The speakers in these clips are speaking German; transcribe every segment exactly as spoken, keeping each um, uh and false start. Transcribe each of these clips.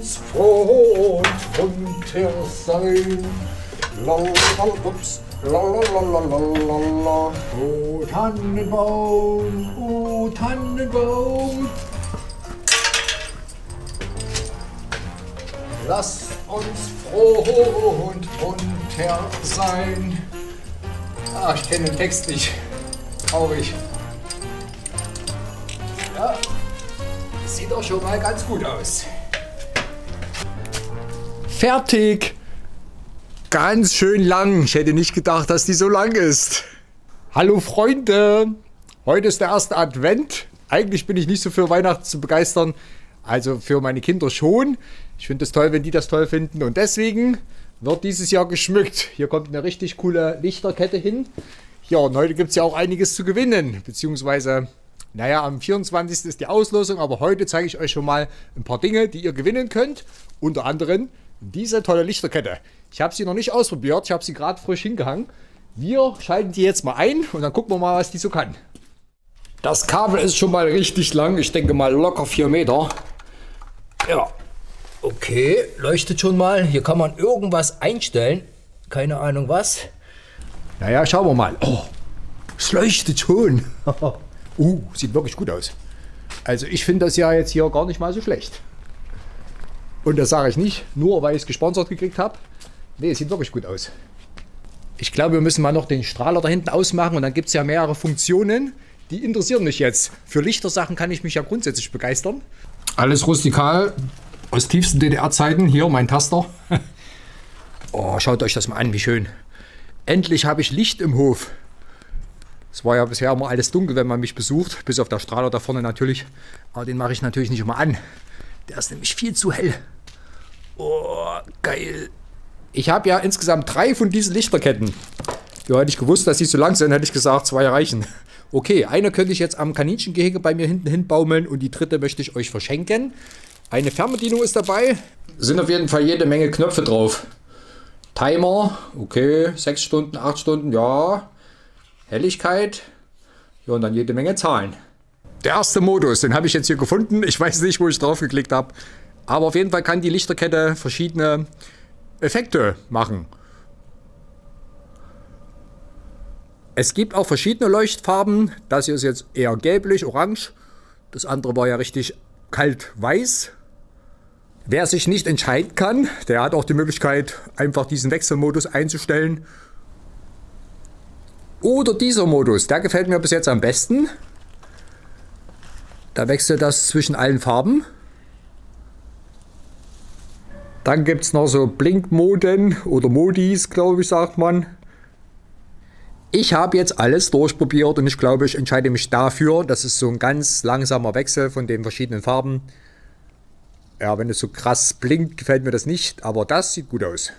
uns froh und munter sein. Lalalalups, lalalalalala. O Tannenbaum, o Tannenbaum. Lass uns froh und munter sein. Ah, ich kenne den Text nicht. Traurig. Ja, sieht doch schon mal ganz gut aus. Fertig! Ganz schön lang. Ich hätte nicht gedacht, dass die so lang ist. Hallo Freunde! Heute ist der erste Advent. Eigentlich bin ich nicht so für Weihnachten zu begeistern. Also für meine Kinder schon. Ich finde es toll, wenn die das toll finden. Und deswegen wird dieses Jahr geschmückt. Hier kommt eine richtig coole Lichterkette hin. Ja, und heute gibt es ja auch einiges zu gewinnen. Beziehungsweise, naja, am vierundzwanzigsten ist die Auslosung. Aber heute zeige ich euch schon mal ein paar Dinge, die ihr gewinnen könnt. Unter anderem diese tolle Lichterkette. Ich habe sie noch nicht ausprobiert. Ich habe sie gerade frisch hingehangen. Wir schalten die jetzt mal ein und dann gucken wir mal, was die so kann. Das Kabel ist schon mal richtig lang. Ich denke mal locker vier Meter. Ja, okay, leuchtet schon mal. Hier kann man irgendwas einstellen. Keine Ahnung was. Naja, schauen wir mal. Oh, es leuchtet schon. uh, sieht wirklich gut aus. Also ich finde das ja jetzt hier gar nicht mal so schlecht. Und das sage ich nicht, nur weil ich es gesponsert gekriegt habe. Nee, es sieht wirklich gut aus. Ich glaube, wir müssen mal noch den Strahler da hinten ausmachen. Und dann gibt es ja mehrere Funktionen. Die interessieren mich jetzt. Für Lichtersachen kann ich mich ja grundsätzlich begeistern. Alles rustikal, aus tiefsten D D R-Zeiten. Hier mein Taster. Oh, schaut euch das mal an, wie schön. Endlich habe ich Licht im Hof. Es war ja bisher immer alles dunkel, wenn man mich besucht. Bis auf der Strahler da vorne natürlich. Aber den mache ich natürlich nicht immer an. Der ist nämlich viel zu hell. Oh, geil. Ich habe ja insgesamt drei von diesen Lichterketten. Ja, hätte ich gewusst, dass sie so lang sind, hätte ich gesagt, zwei reichen. Okay, eine könnte ich jetzt am Kaninchengehege bei mir hinten hin baumeln und die dritte möchte ich euch verschenken. Eine Fernbedienung ist dabei. Sind auf jeden Fall jede Menge Knöpfe drauf. Timer, okay, sechs Stunden, acht Stunden, ja. Helligkeit, ja, und dann jede Menge Zahlen. Der erste Modus, den habe ich jetzt hier gefunden. Ich weiß nicht, wo ich drauf geklickt habe. Aber auf jeden Fall kann die Lichterkette verschiedene Effekte machen. Es gibt auch verschiedene Leuchtfarben. Das hier ist jetzt eher gelblich, orange. Das andere war ja richtig kalt-weiß. Wer sich nicht entscheiden kann, der hat auch die Möglichkeit, einfach diesen Wechselmodus einzustellen. Oder dieser Modus, der gefällt mir bis jetzt am besten. Da wechselt das zwischen allen Farben. Dann gibt es noch so Blinkmoden oder Modis, glaube ich, sagt man. Ich habe jetzt alles durchprobiert und ich glaube, ich entscheide mich dafür. Das ist so ein ganz langsamer Wechsel von den verschiedenen Farben. Ja, wenn es so krass blinkt, gefällt mir das nicht, aber das sieht gut aus.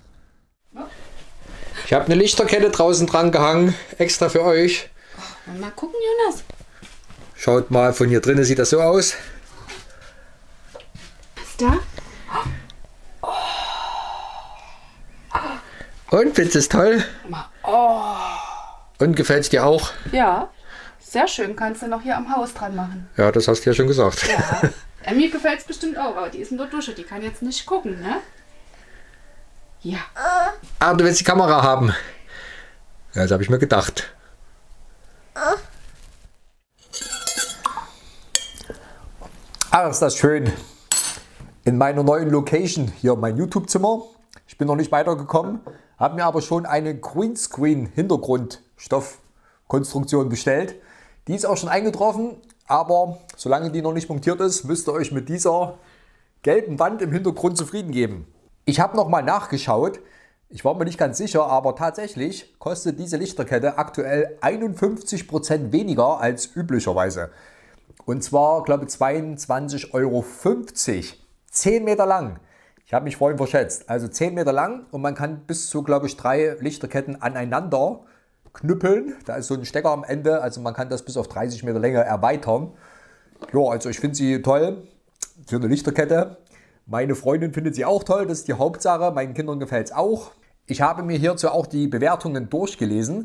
Ich habe eine Lichterkette draußen dran gehangen, extra für euch. Oh, mal gucken, Jonas. Schaut mal, von hier drinnen sieht das so aus. Was ist da? Und, findest du es toll? Oh. Und gefällt es dir auch? Ja, sehr schön. Kannst du noch hier am Haus dran machen. Ja, das hast du ja schon gesagt. Ja, Emmy gefällt es bestimmt auch, aber die ist in der Dusche. Die kann jetzt nicht gucken, ne? Ja. Ah, du willst die Kamera haben. Ja, das habe ich mir gedacht. Ah, ist das schön. In meiner neuen Location, hier mein YouTube-Zimmer. Ich bin noch nicht weitergekommen, habe mir aber schon eine Greenscreen-Hintergrundstoffkonstruktion bestellt. Die ist auch schon eingetroffen, aber solange die noch nicht montiert ist, müsst ihr euch mit dieser gelben Wand im Hintergrund zufrieden geben. Ich habe nochmal nachgeschaut. Ich war mir nicht ganz sicher, aber tatsächlich kostet diese Lichterkette aktuell einundfünfzig Prozent weniger als üblicherweise. Und zwar, glaube ich, zweiundzwanzig Euro fünfzig. zehn Meter lang. Ich habe mich vorhin verschätzt. Also zehn Meter lang und man kann bis zu, glaube ich, drei Lichterketten aneinander knüppeln. Da ist so ein Stecker am Ende, also man kann das bis auf dreißig Meter Länge erweitern. Ja, also ich finde sie toll für eine Lichterkette. Meine Freundin findet sie auch toll, das ist die Hauptsache. Meinen Kindern gefällt es auch. Ich habe mir hierzu auch die Bewertungen durchgelesen.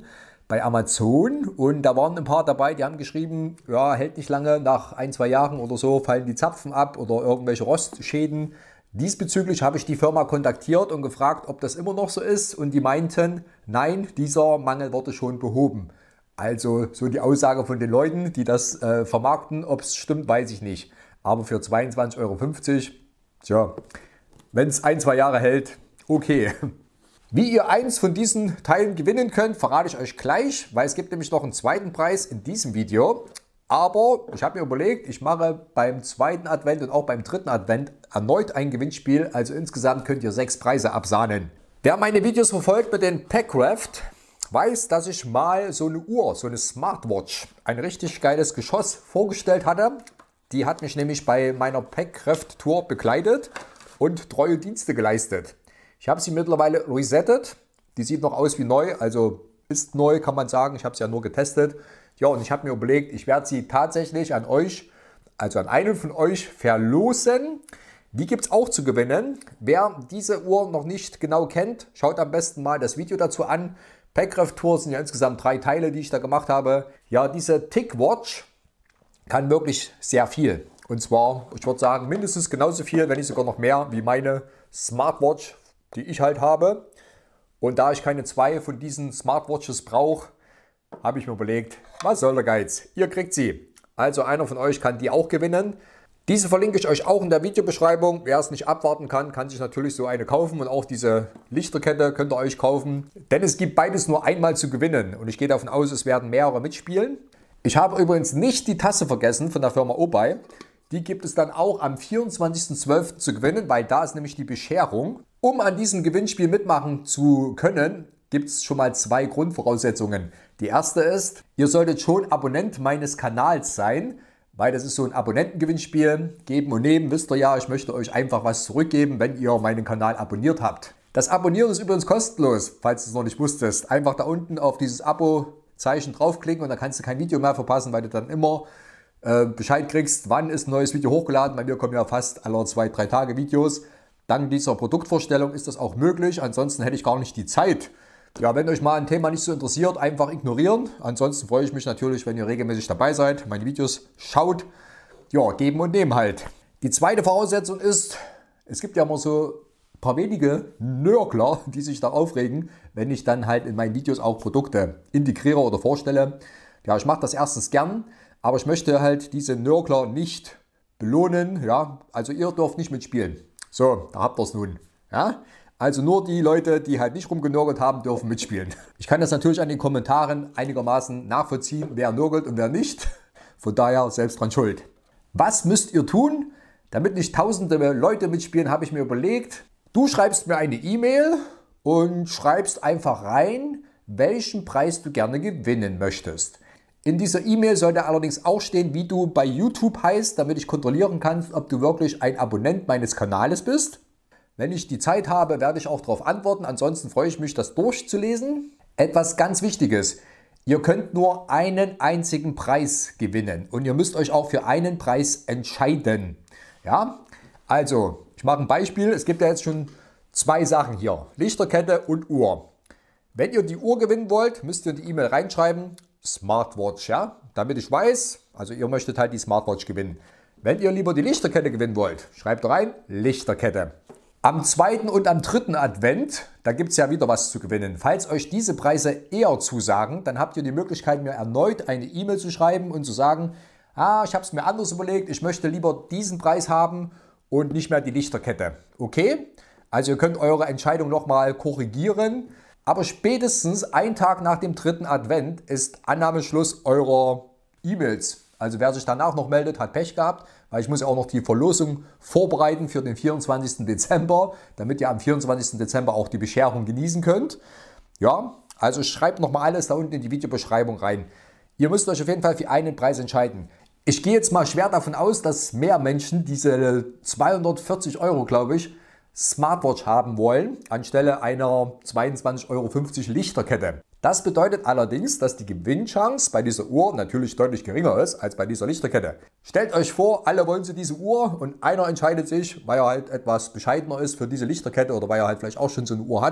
bei Amazon und da waren ein paar dabei, die haben geschrieben, ja, hält nicht lange, nach ein, zwei Jahren oder so fallen die Zapfen ab oder irgendwelche Rostschäden. Diesbezüglich habe ich die Firma kontaktiert und gefragt, ob das immer noch so ist und die meinten, nein, dieser Mangel wurde schon behoben. Also so die Aussage von den Leuten, die das äh, vermarkten, ob es stimmt, weiß ich nicht. Aber für zweiundzwanzig Euro fünfzig, tja, wenn es ein, zwei Jahre hält, okay. Wie ihr eins von diesen Teilen gewinnen könnt, verrate ich euch gleich, weil es gibt nämlich noch einen zweiten Preis in diesem Video. Aber ich habe mir überlegt, ich mache beim zweiten Advent und auch beim dritten Advent erneut ein Gewinnspiel. Also insgesamt könnt ihr sechs Preise absahnen. Wer meine Videos verfolgt mit den Packcraft, weiß, dass ich mal so eine Uhr, so eine Smartwatch, ein richtig geiles Geschoss vorgestellt hatte. Die hat mich nämlich bei meiner Packcraft-Tour begleitet und treue Dienste geleistet. Ich habe sie mittlerweile resettet. Die sieht noch aus wie neu, also ist neu, kann man sagen. Ich habe sie ja nur getestet. Ja, und ich habe mir überlegt, ich werde sie tatsächlich an euch, also an einen von euch verlosen. Die gibt es auch zu gewinnen. Wer diese Uhr noch nicht genau kennt, schaut am besten mal das Video dazu an. Packcraft Tour sind ja insgesamt drei Teile, die ich da gemacht habe. Ja, diese TicWatch kann wirklich sehr viel. Und zwar, ich würde sagen, mindestens genauso viel, wenn nicht sogar noch mehr, wie meine Smartwatch, die ich halt habe. Und da ich keine zwei von diesen Smartwatches brauche, habe ich mir überlegt, was soll der Geiz? Ihr kriegt sie. Also einer von euch kann die auch gewinnen. Diese verlinke ich euch auch in der Videobeschreibung. Wer es nicht abwarten kann, kann sich natürlich so eine kaufen. Und auch diese Lichterkette könnt ihr euch kaufen. Denn es gibt beides nur einmal zu gewinnen. Und ich gehe davon aus, es werden mehrere mitspielen. Ich habe übrigens nicht die Tasse vergessen von der Firma Obei. Die gibt es dann auch am vierundzwanzigsten zwölften zu gewinnen, weil da ist nämlich die Bescherung. Um an diesem Gewinnspiel mitmachen zu können, gibt es schon mal zwei Grundvoraussetzungen. Die erste ist, ihr solltet schon Abonnent meines Kanals sein, weil das ist so ein Abonnentengewinnspiel. Geben und nehmen, wisst ihr ja, ich möchte euch einfach was zurückgeben, wenn ihr meinen Kanal abonniert habt. Das Abonnieren ist übrigens kostenlos, falls du es noch nicht wusstest. Einfach da unten auf dieses Abo-Zeichen draufklicken und dann kannst du kein Video mehr verpassen, weil du dann immer äh, Bescheid kriegst, wann ist ein neues Video hochgeladen. Bei mir kommen ja fast alle zwei, drei Tage Videos. Dank dieser Produktvorstellung ist das auch möglich. Ansonsten hätte ich gar nicht die Zeit. Ja, wenn euch mal ein Thema nicht so interessiert, einfach ignorieren. Ansonsten freue ich mich natürlich, wenn ihr regelmäßig dabei seid, meine Videos schaut. Ja, geben und nehmen halt. Die zweite Voraussetzung ist, es gibt ja immer so ein paar wenige Nörgler, die sich da aufregen, wenn ich dann halt in meinen Videos auch Produkte integriere oder vorstelle. Ja, ich mache das erstens gern, aber ich möchte halt diese Nörgler nicht belohnen. Ja, also ihr dürft nicht mitspielen. So, da habt ihr es nun. Ja? Also nur die Leute, die halt nicht rumgenörgelt haben, dürfen mitspielen. Ich kann das natürlich an den Kommentaren einigermaßen nachvollziehen, wer nörgelt und wer nicht. Von daher selbst dran schuld. Was müsst ihr tun? Damit nicht tausende Leute mitspielen, habe ich mir überlegt, du schreibst mir eine E-Mail und schreibst einfach rein, welchen Preis du gerne gewinnen möchtest. In dieser E-Mail sollte allerdings auch stehen, wie du bei YouTube heißt, damit ich kontrollieren kann, ob du wirklich ein Abonnent meines Kanales bist. Wenn ich die Zeit habe, werde ich auch darauf antworten. Ansonsten freue ich mich, das durchzulesen. Etwas ganz Wichtiges. Ihr könnt nur einen einzigen Preis gewinnen. Und ihr müsst euch auch für einen Preis entscheiden. Ja? Also, ich mache ein Beispiel. Es gibt ja jetzt schon zwei Sachen hier. Lichterkette und Uhr. Wenn ihr die Uhr gewinnen wollt, müsst ihr in die E-Mail reinschreiben. Smartwatch, ja? Damit ich weiß, also ihr möchtet halt die Smartwatch gewinnen. Wenn ihr lieber die Lichterkette gewinnen wollt, schreibt rein, Lichterkette. Am zweiten und am dritten Advent, da gibt es ja wieder was zu gewinnen. Falls euch diese Preise eher zusagen, dann habt ihr die Möglichkeit, mir erneut eine E-Mail zu schreiben und zu sagen, ah, ich habe es mir anders überlegt, ich möchte lieber diesen Preis haben und nicht mehr die Lichterkette. Okay? Also ihr könnt eure Entscheidung nochmal korrigieren, aber spätestens einen Tag nach dem dritten Advent ist Annahmeschluss eurer E-Mails. Also wer sich danach noch meldet, hat Pech gehabt, weil ich muss ja auch noch die Verlosung vorbereiten für den vierundzwanzigsten Dezember, damit ihr am vierundzwanzigsten Dezember auch die Bescherung genießen könnt. Ja, also schreibt nochmal alles da unten in die Videobeschreibung rein. Ihr müsst euch auf jeden Fall für einen Preis entscheiden. Ich gehe jetzt mal schwer davon aus, dass mehr Menschen diese zweihundertvierzig Euro, glaube ich, Smartwatch haben wollen, anstelle einer zweiundzwanzig Euro fünfzig Lichterkette. Das bedeutet allerdings, dass die Gewinnchance bei dieser Uhr natürlich deutlich geringer ist als bei dieser Lichterkette. Stellt euch vor, alle wollen zu diese Uhr und einer entscheidet sich, weil er halt etwas bescheidener ist für diese Lichterkette oder weil er halt vielleicht auch schon so eine Uhr hat,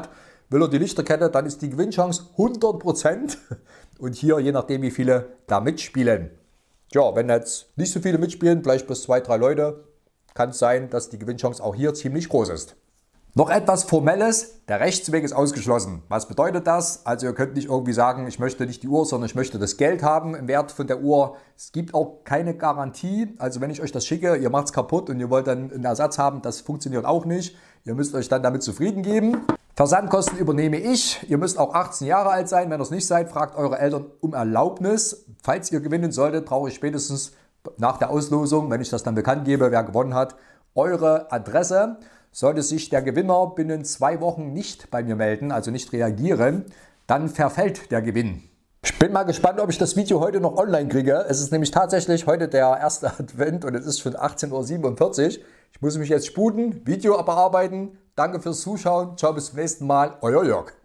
Will er die Lichterkette, dann ist die Gewinnchance hundert Prozent. Und hier, je nachdem wie viele da mitspielen. Tja, wenn jetzt nicht so viele mitspielen, vielleicht bis zwei, drei Leute, kann es sein, dass die Gewinnchance auch hier ziemlich groß ist. Noch etwas Formelles, der Rechtsweg ist ausgeschlossen. Was bedeutet das? Also ihr könnt nicht irgendwie sagen, ich möchte nicht die Uhr, sondern ich möchte das Geld haben im Wert von der Uhr. Es gibt auch keine Garantie. Also wenn ich euch das schicke, ihr macht es kaputt und ihr wollt dann einen Ersatz haben, das funktioniert auch nicht. Ihr müsst euch dann damit zufrieden geben. Versandkosten übernehme ich. Ihr müsst auch achtzehn Jahre alt sein. Wenn ihr es nicht seid, fragt eure Eltern um Erlaubnis. Falls ihr gewinnen solltet, brauche ich spätestens nach der Auslosung, wenn ich das dann bekannt gebe, wer gewonnen hat, eure Adresse. Sollte sich der Gewinner binnen zwei Wochen nicht bei mir melden, also nicht reagieren, dann verfällt der Gewinn. Ich bin mal gespannt, ob ich das Video heute noch online kriege. Es ist nämlich tatsächlich heute der erste Advent und es ist schon achtzehn Uhr siebenundvierzig. Ich muss mich jetzt sputen, Video bearbeiten. Danke fürs Zuschauen. Ciao, bis zum nächsten Mal. Euer Jörg.